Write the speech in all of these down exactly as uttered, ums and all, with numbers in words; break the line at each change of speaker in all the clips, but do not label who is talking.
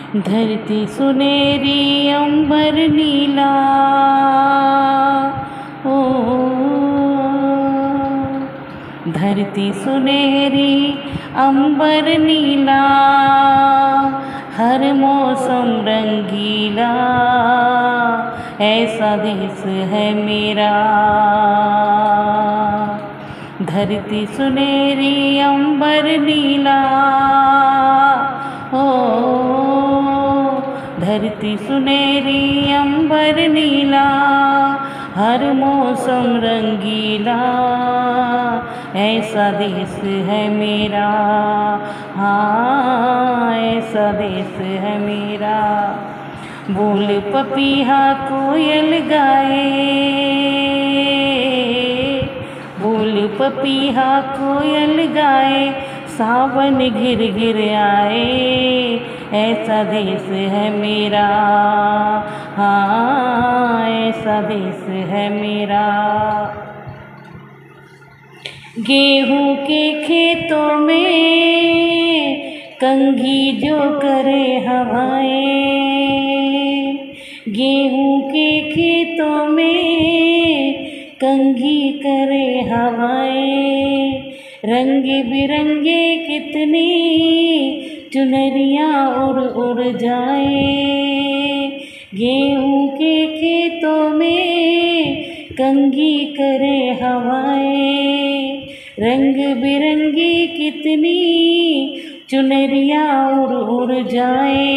धरती सुनेरी अंबर नीला, ओ धरती सुनेरी अंबर नीला, हर मौसम रंगीला, ऐसा देश है मेरा। धरती सुनेरी अंबर नीला, ओ धरती सुनेरी अंबर नीला, हर मौसम रंगीला, ऐसा देश है मेरा। हाँ, ऐसा देश है मेरा। बोल पपीहा कोयल गाए, बोल पपीहा कोयल गाए, सावन घिर घिर आए, ऐसा देश है मेरा। हाँ, ऐसा देश है मेरा। गेहूं के खेतों में कंघी जो करे हवाएं, गेहूं के खेतों में कंघी करे हवाएं, रंग बिरंगे कितनी चुनरियाँ उड़ उड़ जाए। गेहूं के खेतों में कंघी करे हवाएं, रंग बिरंगी कितनी चुनरियाँ उड़ उड़ जाए।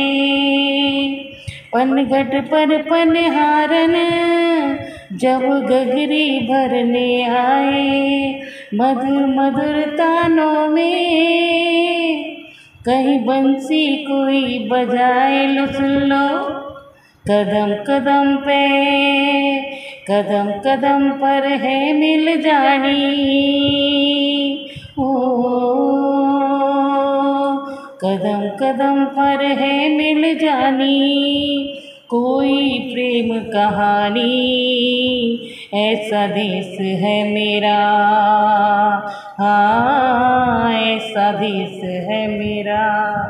पनघट पर पनहारन जब गगरी भरने आए, मधुर मधुर तानों में कहीं बंसी कोई बजाए। लो सुन लो, कदम कदम पे कदम कदम पर है मिल जानी, ओ कदम कदम पर है मिल जानी, कोई प्रेम कहानी, ऐसा देश है मेरा। हाँ, ऐसा देश है मेरा।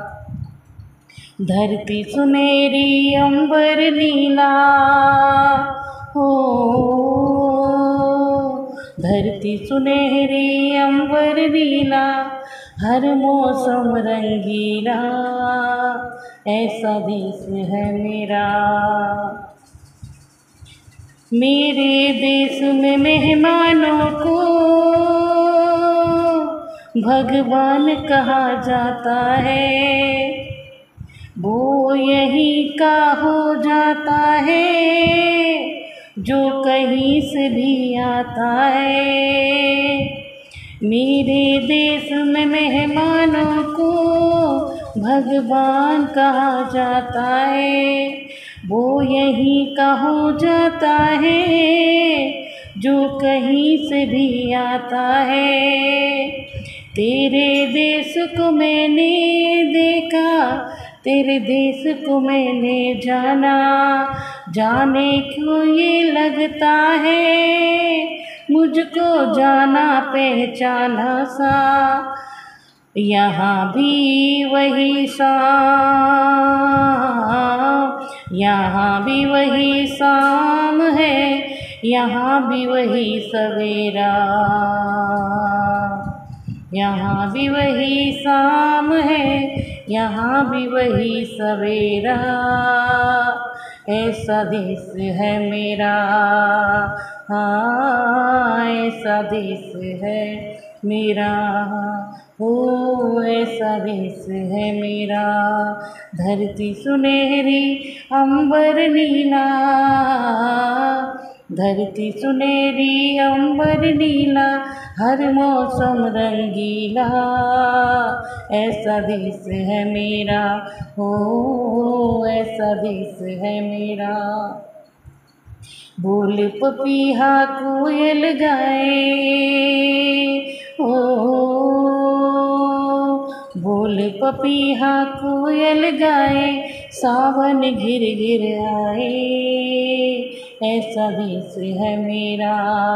धरती सुनेरी अंबर नीला, हो धरती सुनहरी अंबर नीला, हर मौसम रंगीला, ऐसा देश है मेरा। मेरे देश में मेहमानों को भगवान कहा जाता है, वो यहीं का हो जाता है जो कहीं से भी आता है। मेरे देश में मेहमानों को भगवान कहा जाता है, वो यहीं का हो जाता है जो कहीं से भी आता है। तेरे देश को मैंने देखा, तेरे देश को मैंने जाना, जाने क्यों ये लगता है मुझको जाना पहचाना सा। यहाँ भी वही शाम, यहाँ भी वही शाम है, यहाँ भी वही सवेरा, यहाँ भी वही शाम है, यहाँ भी वही सवेरा, ऐसा देश है मेरा। हाँ, ऐसा देश है मेरा, हो ऐसा देश है मेरा। धरती सुनहरी अंबर नीला, धरती सुनहरी अंबर नीला, हर मौसम रंगीला, ऐसा देश है मेरा। हो ऐसा देश है मेरा। बोल पपीहा कोयल गाए, ओ बोल पपीहा कोयल गाए, सावन घिर घिर आए, ऐसा देश है मेरा,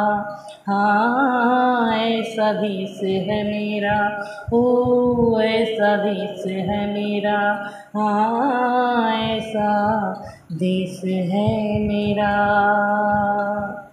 हाँ ऐसा देश है मेरा, ओ ऐसा देश है मेरा, हाँ ऐसा देश है मेरा।